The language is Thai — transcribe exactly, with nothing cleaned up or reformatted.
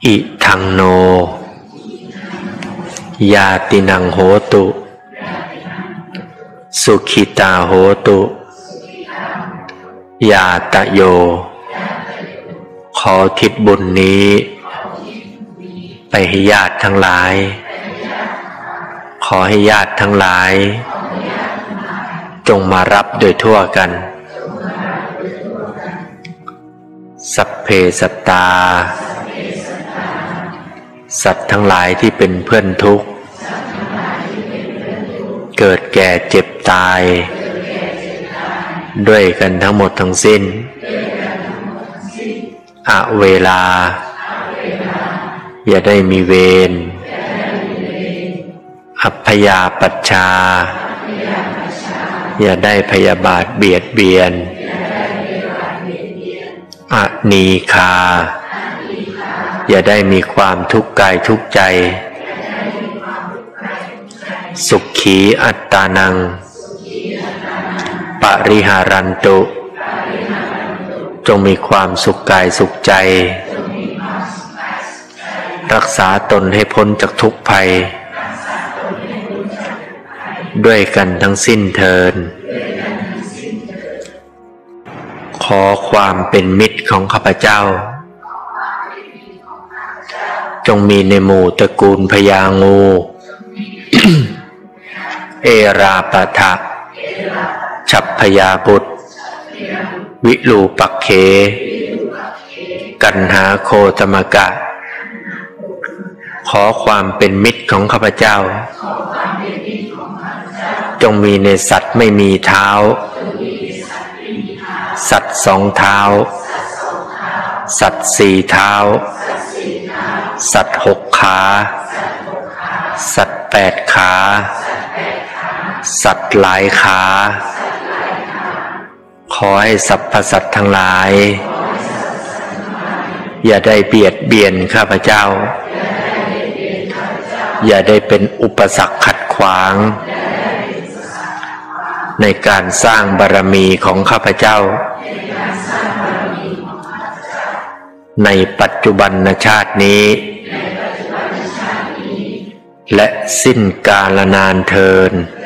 อิทังโนญาตินังโหตุสุขิตาโหตุญาตโยขอทิศบุญนี้ไปให้ญาติทั้งหลายขอให้ญาติทั้งหลายจงมารับโดยทั่วกันสัพเพสัตตาสัตว์ทั้งหลายที่เป็นเพื่อนทุกข์เกิดแก่เจ็บตายด้วยกันทั้งหมดทั้งสิ้นอเวลาอย่าได้มีเวรอัพยาปัชชาอย่าได้พยาบาทเบียดเบียนอนีฆาอย่าได้มีความทุกข์กายทุกข์ใจสุขีอัตตานังปริหารันตุจงมีความสุขกายสุขใจรักษาตนให้พ้นจากทุกภัยด้วยกันทั้งสิ้นเทินขอความเป็นมิตรของข้าพเจ้าจงมีในหมู่ตระกูลพญางู เอราปะทะฉัพพยาบุตรวิรูปักเขกันหาโคตมกะขอความเป็นมิตรของข้าพเจ้าจงมีในสัตว์ไม่มีเท้าสัตว์สองเท้าสัตว์สี่เท้าสัตว์หกขาสัตว์แปดขาสัตว์หลายขาขอให้สรรพสัตว์ทั้งหลายอย่าได้เบียดเบียนข้าพเจ้าอย่าได้เป็นอุปสรรคขัดขวางในการสร้างบารมีของข้าพเจ้าในปัจจุบันชาตินี้และสิ้นกาลนานเทอญ